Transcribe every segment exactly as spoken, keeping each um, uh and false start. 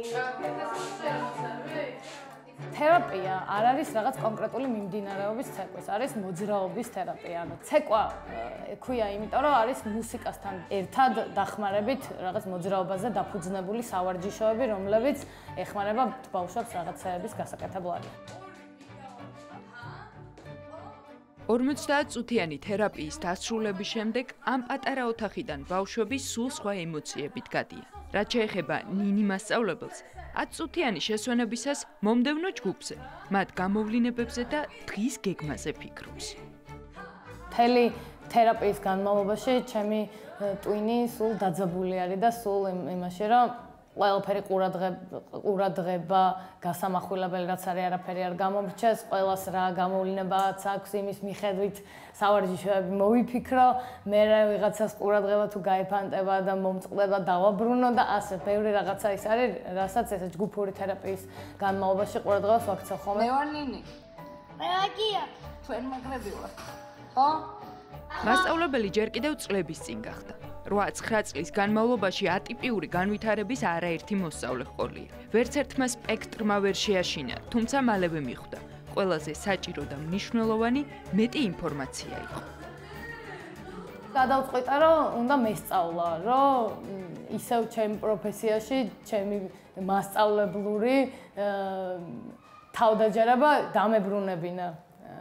თერაპია არ არის რაღაც კონკრეტული მიმდინარეობის ცეკვის, არის მოძრაობის თერაპია. ანუ ცეკვა ექვია, იმიტომ რომ არის მუსიკასთან ერთად დახმარებით რაღაც მოძრაობაზე დაფუძნებული სავარჯიშოები, რომლებიც ეხმარება ბავშვებს რაღაცეების გასაკეთებლად. ორმოცდაათ წუთიანი თერაპიის დასრულების შემდეგ ამ პატარა ოთახიდან ბავშვები სულ სხვა ემოციებით გადიან. რაც შეეხება ნინი მასწავლებელს, ათ წუთიანი შესვენებისას მომდევნო ჯგუფზე, მათ გამოვლინებებზე და დღის გეგმაზე ფიქრობს. მთელი თერაპიის განმავლობაში ჩემი ტვინი სულ დაძაბული არის და სულ იმაში, რომ ყველაფერი ყურადღება, გასამახვილებელი რაც არის, არაფერი არ გამომრჩეს, ყველას რა გამოვლინებაც აქვს იმის მიხედვით სავარჯიშოები მოვიფიქრო, მე ვიღაცას ყურადღება თუ გაიფანტება და მომწყდება დავაბრუნო და ასე ბევრი რაღაცა ის არის, რასაც ეს ჯგუფური თერაპიის განმავლობაში ყურადღებას ვაქცევ ხოლმე. მე ვარ ნინი. მე ვაკია. თქვენ მაგრები ვართ. ხო? მასწავლებელი ჯერ კიდევ წლების წინ გახდა. რვა-ცხრა წლის განმავლობაში ატიპიური განვითარების არაერთი მოსწავლე ჰყოლია. ვერც ერთმა სპექტრმა ვერ შეაშინა, თუმცა მალევე მიხვდა. ყველაზე საჭირო და მნიშვნელოვანი მეტი ინფორმაცია იყო. გადავწყვიტა, რომ უნდა მესწავლა, რომ ისევ ჩემ პროფესიაში, ჩემი მასწავლებლური თავდაჯერება დამებრუნებინა.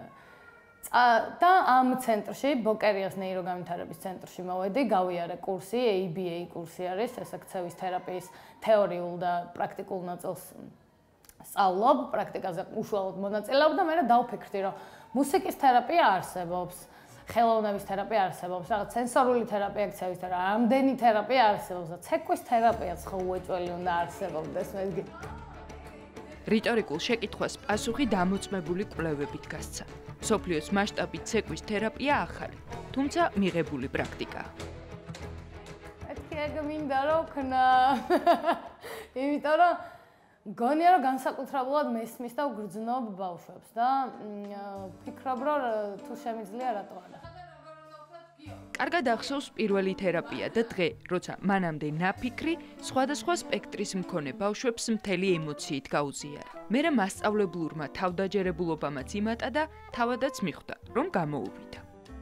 და ამ ცენტრში, ბოკერიას ნეიროგანვითარების ცენტრში მოვედი, გავიარე კურსი, A B A კურსი არის, ესე ქცევის თერაპიის თეორიულ და პრაქტიკულ ნაწილს სწავლობ, პრაქტიკაზე უშუალოდ მონაწილეობ და მე დავფიქრდი, რომ მუსიკის თერაპია არსებობს, ხელოვნების თერაპია არსებობს, რაღაც სენსორული თერაპია, ქცევის თერაპია, ამდენი თერაპია არსებობს და ცეკვის თერაპიაც ხო უეჭველი უნდა არსებობდეს მეგ. რიტორიკულ შეკითხვას პასუხი დამოწმებული კვლევებით გასცა. მსოფლიოს მასშტაბით ცეკვის თერაპია ახალი, თუმცა მიღებული პრაქტიკაა. მეთქი ეგ მინდა რომ ქნა. იმიტომ რომ გონია რომ განსაკუთრებულად მესმის და ვგრძნობ ბავშვებს და ვფიქრობ რომ თუ შემიძლია რატო არა. კარგად ახსოვს პირველი თერაპია და დღე, როცა მანამდე ნაფიქრი, სხვადასხვა სპექტრის მქონე ბავშვებს მთელი ემოციით გაუზიარა. მერე მასწავლებლურმა თავდაჯერებულობამაც იმატა და თავადაც მიხვდა, რომ გამოუვიდა.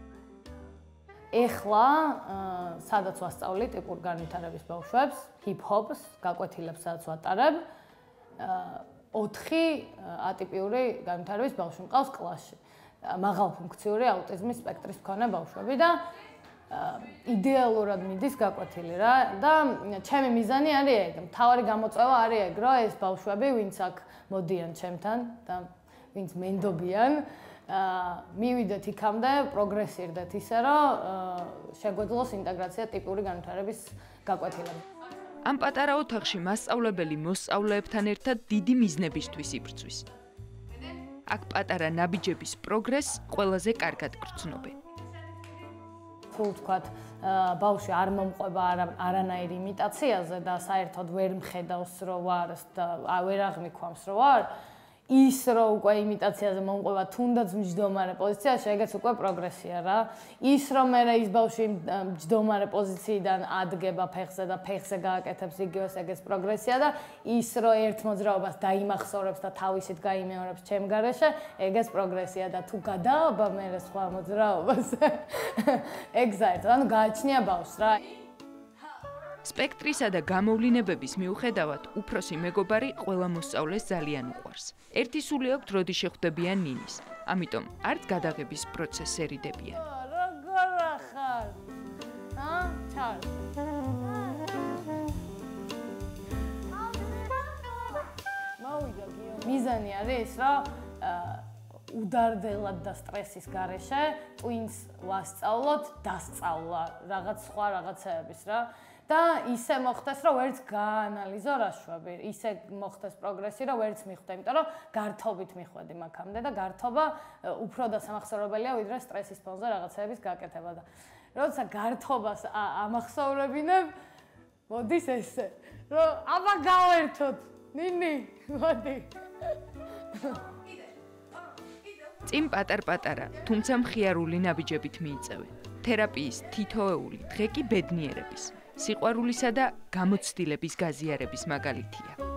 ეხლა, სადაც ვასწავლი ტიპურ განვითარების ბავშვებს, ჰიპ-ჰოპს, გაკვეთილებს სადაც ვატარებ, ოთხი ატიპიური განვითარების ბავშვი მყავს კლასში. მაღალფუნქციური აუტიზმის სპექტრის მქონე ბავშვები და იდეალურად მიდის გაკვეთილი რა და ჩემი მიზანი არის ეგ, მთავარი გამოწვევა არის ეგ, რომ ეს ბავშვები, ვინც აქ მოდიან ჩემთან და ვინც მენდობიან, მივიდეთ იქამდე, პროგრესირდეთ ისე, რომ შეგვეძლოს ინტეგრაცია ტიპური განვითარების გაკვეთილები. ამ პატარა ოთახში მასწავლებელი მოსწავლეებთან ერთად დიდი მიზნებისთვის იბრძვის. აქ პატარა ნაბიჯების პროგრესს ყველაზე კარგად გრძნობენ. თუ ვთქვათ, ბავშვი არ მომყვება არანაირი იმიტაციაზე და საერთოდ ვერ მხედავს, რომ ვარ და ვერ აღმიქვამს, რომ ვარ, ის რომ უკვე იმიტაციაზე მომყვება თუნდაც მჯდომარე პოზიციაში, ეგეც უკვე პროგრესია რა. ის რომ მე ის ბავშვი მჯდომარე პოზიციიდან ადგება ფეხზე და ფეხზე გააკეთებს იგივეს, ეგეც პროგრესია და ის რომ ერთ მოძრაობას დაიმახსოვრებს და თავისით გაიმეორებს ჩემ გარეშე, ეგეც პროგრესია და თუ გადააბა მე სხვა მოძრაობას, ეგ საერთოდ, ანუ გააჩნია ბავშვს რა. სპექტრისა და გამოვლინებების მიუხედავად, უფროსი მეგობარი ყველა მოსწავლეს ძალიან უყვარს. ერთი სული აქვთ, როდი შეხვდებიან ნინის, ამიტომ არც გადაღების პროცესს ერიდებიან. როგორ ახარ? ა? ჩარ. მოვიდა გიო. მიზანი არის ის, რომ უდარდელად და სტრესის გარეშე ტვინს ვასწავლოთ დასწავლა რაღაც სხვა რაღაცეების რა. და ისე მოხდეს, რომ ვერც გაანალიზო რა შვები, ისე მოხდეს პროგრესი, რომ ვერც მიხვდა, იმიტომ რომ გართობით მიხვედი მაგამდე და გართობა უფრო დასამახსოვრებელია, ვიდრე სტრესის ფონზე რაღაცების გაკეთება და როცა გართობას ამახსოვრებინებ, მოდის ესე, რომ აბა გავერთოთ, ნინი, მოდი. წინ პატარ-პატარა, თუმცა მხიარული ნაბიჯებით მიიწევენ. თერაპიის თითოეული დღე კი ბედნიერების, სიყვარულისა და გამოცდილების გაზიარების მაგალითია.